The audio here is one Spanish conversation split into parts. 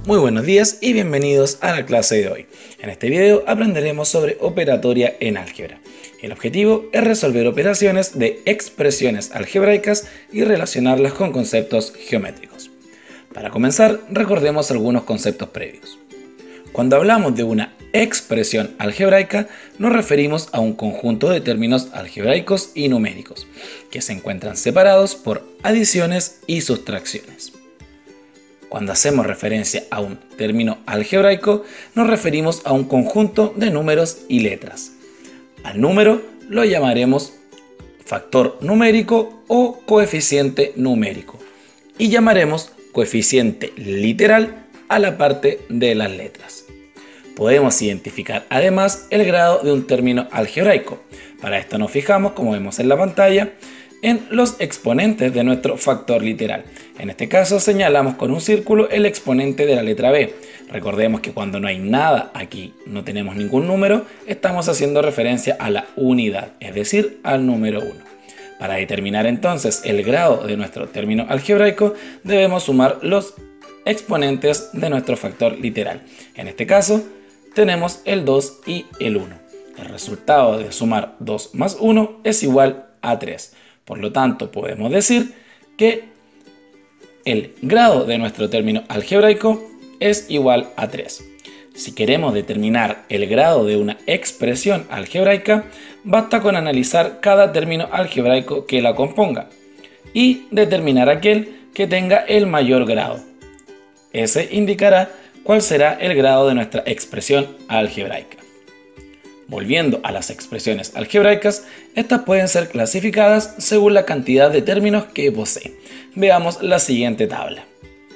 Muy buenos días y bienvenidos a la clase de hoy. En este video aprenderemos sobre operatoria en álgebra. El objetivo es resolver operaciones de expresiones algebraicas y relacionarlas con conceptos geométricos. Para comenzar, recordemos algunos conceptos previos. Cuando hablamos de una expresión algebraica, nos referimos a un conjunto de términos algebraicos y numéricos, que se encuentran separados por adiciones y sustracciones. Cuando hacemos referencia a un término algebraico, nos referimos a un conjunto de números y letras. Al número lo llamaremos factor numérico o coeficiente numérico, y llamaremos coeficiente literal a la parte de las letras. Podemos identificar además el grado de un término algebraico. Para esto nos fijamos, como vemos en la pantalla, en los exponentes de nuestro factor literal. En este caso señalamos con un círculo el exponente de la letra B. Recordemos que cuando no hay nada aquí, no tenemos ningún número, estamos haciendo referencia a la unidad, es decir, al número 1. Para determinar entonces el grado de nuestro término algebraico, debemos sumar los exponentes de nuestro factor literal. En este caso, tenemos el 2 y el 1. El resultado de sumar 2 más 1 es igual a 3. Por lo tanto, podemos decir que el grado de nuestro término algebraico es igual a 3. Si queremos determinar el grado de una expresión algebraica, basta con analizar cada término algebraico que la componga y determinar aquel que tenga el mayor grado. Ese indicará cuál será el grado de nuestra expresión algebraica. Volviendo a las expresiones algebraicas, estas pueden ser clasificadas según la cantidad de términos que posee. Veamos la siguiente tabla.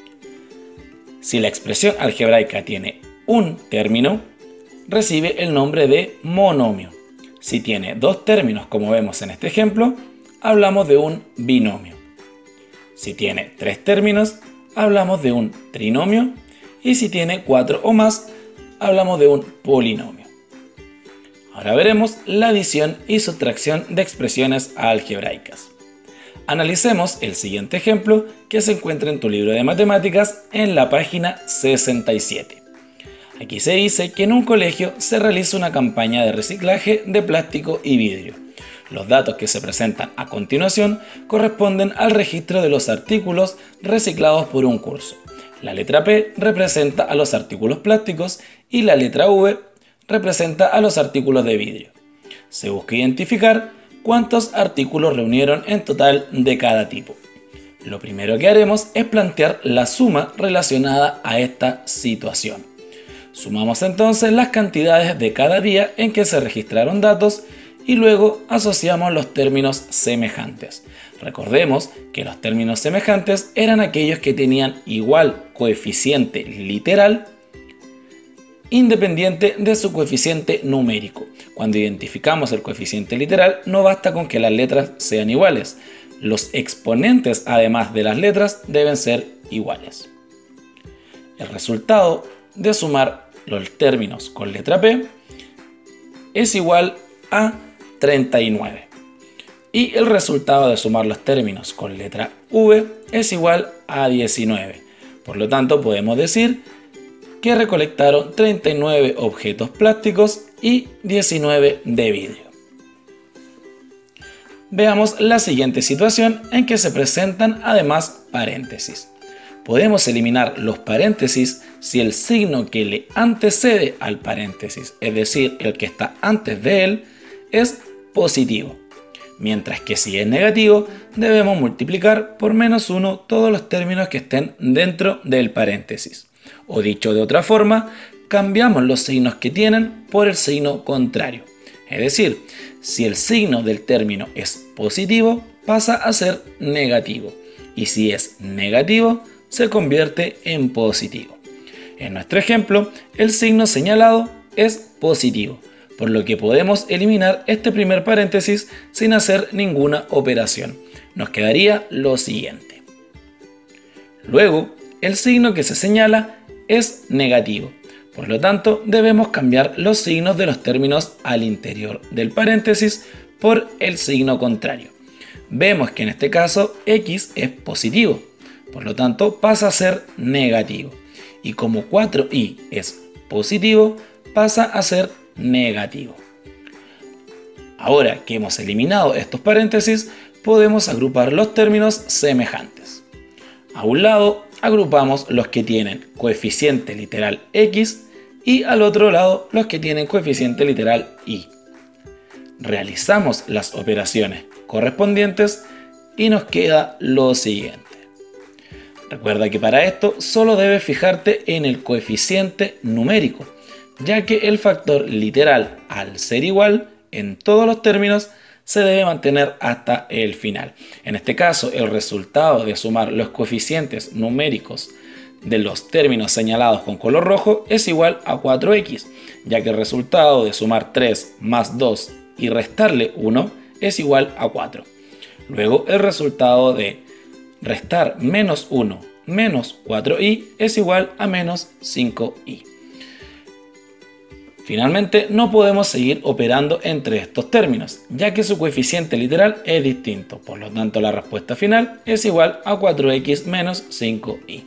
Si la expresión algebraica tiene un término, recibe el nombre de monomio. Si tiene dos términos, como vemos en este ejemplo, hablamos de un binomio. Si tiene tres términos, hablamos de un trinomio. Y si tiene 4 o más, hablamos de un polinomio. Ahora veremos la adición y sustracción de expresiones algebraicas. Analicemos el siguiente ejemplo que se encuentra en tu libro de matemáticas en la página 67. Aquí se dice que en un colegio se realiza una campaña de reciclaje de plástico y vidrio. Los datos que se presentan a continuación corresponden al registro de los artículos reciclados por un curso. La letra P representa a los artículos plásticos y la letra V representa a los artículos de vidrio. Se busca identificar cuántos artículos reunieron en total de cada tipo. Lo primero que haremos es plantear la suma relacionada a esta situación. Sumamos entonces las cantidades de cada día en que se registraron datos y luego asociamos los términos semejantes. Recordemos que los términos semejantes eran aquellos que tenían igual coeficiente literal independiente de su coeficiente numérico. Cuando identificamos el coeficiente literal, no basta con que las letras sean iguales. Los exponentes, además de las letras, deben ser iguales. El resultado de sumar los términos con letra P es igual a 39. Y el resultado de sumar los términos con letra V es igual a 19. Por lo tanto, podemos decir que recolectaron 39 objetos plásticos y 19 de vidrio. Veamos la siguiente situación en que se presentan además paréntesis. Podemos eliminar los paréntesis si el signo que le antecede al paréntesis, es decir, el que está antes de él, es positivo. Mientras que si es negativo, debemos multiplicar por -1 todos los términos que estén dentro del paréntesis. O dicho de otra forma, cambiamos los signos que tienen por el signo contrario. Es decir, si el signo del término es positivo, pasa a ser negativo. Y si es negativo, se convierte en positivo. En nuestro ejemplo, el signo señalado es positivo, por lo que podemos eliminar este primer paréntesis sin hacer ninguna operación. Nos quedaría lo siguiente. Luego, el signo que se señala es negativo. Por lo tanto, debemos cambiar los signos de los términos al interior del paréntesis por el signo contrario. Vemos que en este caso X es positivo, por lo tanto pasa a ser negativo. y como 4i es positivo, pasa a ser negativo. Ahora que hemos eliminado estos paréntesis, podemos agrupar los términos semejantes. A un lado agrupamos los que tienen coeficiente literal x y al otro lado los que tienen coeficiente literal y. Realizamos las operaciones correspondientes y nos queda lo siguiente. Recuerda que para esto solo debes fijarte en el coeficiente numérico, ya que el factor literal, al ser igual en todos los términos, se debe mantener hasta el final. En este caso, el resultado de sumar los coeficientes numéricos de los términos señalados con color rojo es igual a 4x, ya que el resultado de sumar 3 más 2 y restarle 1 es igual a 4. Luego, el resultado de restar menos 1 menos 4i es igual a menos 5i. Finalmente, no podemos seguir operando entre estos términos, ya que su coeficiente literal es distinto. Por lo tanto, la respuesta final es igual a 4x menos 5i.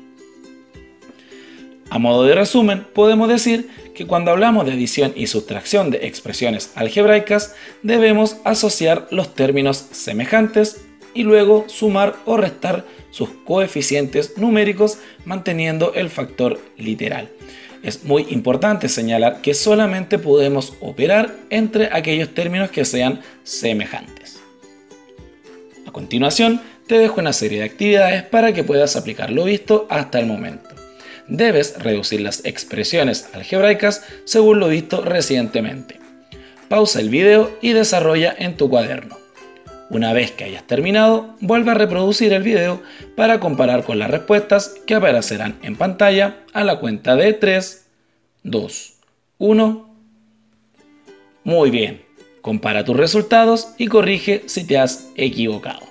A modo de resumen, podemos decir que cuando hablamos de adición y sustracción de expresiones algebraicas, debemos asociar los términos semejantes y luego sumar o restar sus coeficientes numéricos manteniendo el factor literal. Es muy importante señalar que solamente podemos operar entre aquellos términos que sean semejantes. A continuación, te dejo una serie de actividades para que puedas aplicar lo visto hasta el momento. Debes reducir las expresiones algebraicas según lo visto recientemente. Pausa el video y desarrolla en tu cuaderno. Una vez que hayas terminado, vuelve a reproducir el video para comparar con las respuestas que aparecerán en pantalla a la cuenta de 3, 2, 1. Muy bien, compara tus resultados y corrige si te has equivocado.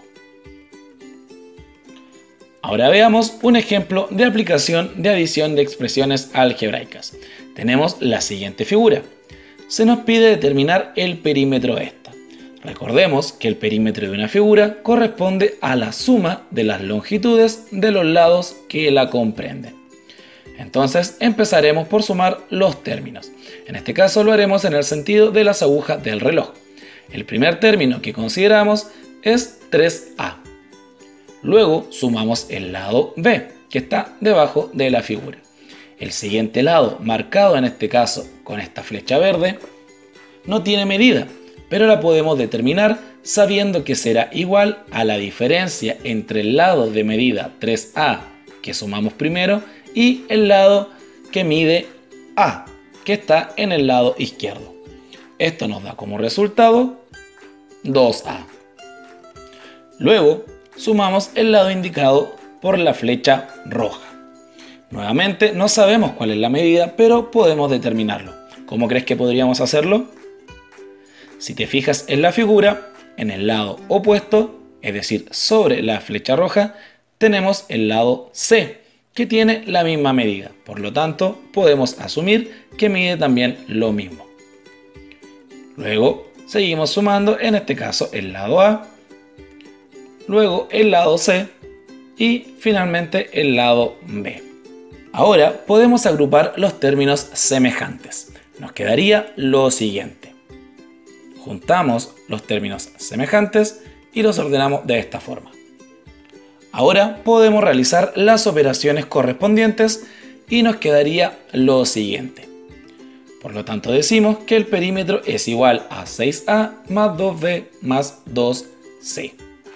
Ahora veamos un ejemplo de aplicación de adición de expresiones algebraicas. Tenemos la siguiente figura. Se nos pide determinar el perímetro de esta. Recordemos que el perímetro de una figura corresponde a la suma de las longitudes de los lados que la comprenden. Entonces empezaremos por sumar los términos. En este caso lo haremos en el sentido de las agujas del reloj. El primer término que consideramos es 3a. Luego sumamos el lado b, que está debajo de la figura. El siguiente lado, marcado en este caso con esta flecha verde, no tiene medida, pero la podemos determinar sabiendo que será igual a la diferencia entre el lado de medida 3a, que sumamos primero, y el lado que mide a, que está en el lado izquierdo. Esto nos da como resultado 2a. Luego sumamos el lado indicado por la flecha roja. Nuevamente no sabemos cuál es la medida, pero podemos determinarlo. ¿Cómo crees que podríamos hacerlo? Si te fijas en la figura, en el lado opuesto, es decir, sobre la flecha roja, tenemos el lado C, que tiene la misma medida. Por lo tanto, podemos asumir que mide también lo mismo. Luego, seguimos sumando, en este caso, el lado A, luego el lado C y finalmente el lado B. Ahora podemos agrupar los términos semejantes. Nos quedaría lo siguiente. Juntamos los términos semejantes y los ordenamos de esta forma. Ahora podemos realizar las operaciones correspondientes y nos quedaría lo siguiente. Por lo tanto decimos que el perímetro es igual a 6a más 2b más 2c.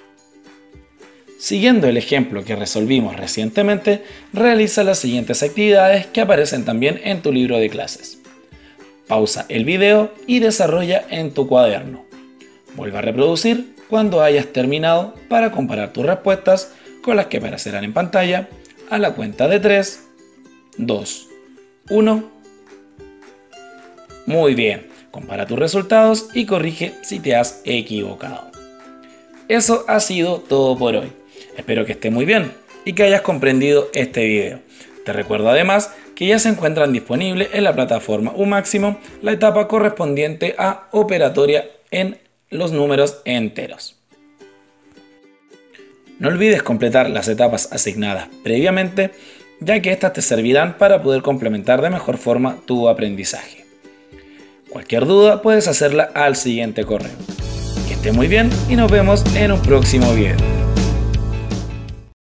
Siguiendo el ejemplo que resolvimos recientemente, realiza las siguientes actividades que aparecen también en tu libro de clases. Pausa el video y desarrolla en tu cuaderno. Vuelve a reproducir cuando hayas terminado para comparar tus respuestas con las que aparecerán en pantalla a la cuenta de 3, 2, 1. Muy bien, compara tus resultados y corrige si te has equivocado. Eso ha sido todo por hoy. Espero que estés muy bien y que hayas comprendido este video. Te recuerdo además que ya se encuentran disponibles en la plataforma UMáximo la etapa correspondiente a operatoria en los números enteros. No olvides completar las etapas asignadas previamente ya que estas te servirán para poder complementar de mejor forma tu aprendizaje. Cualquier duda puedes hacerla al siguiente correo. Que esté muy bien y nos vemos en un próximo video.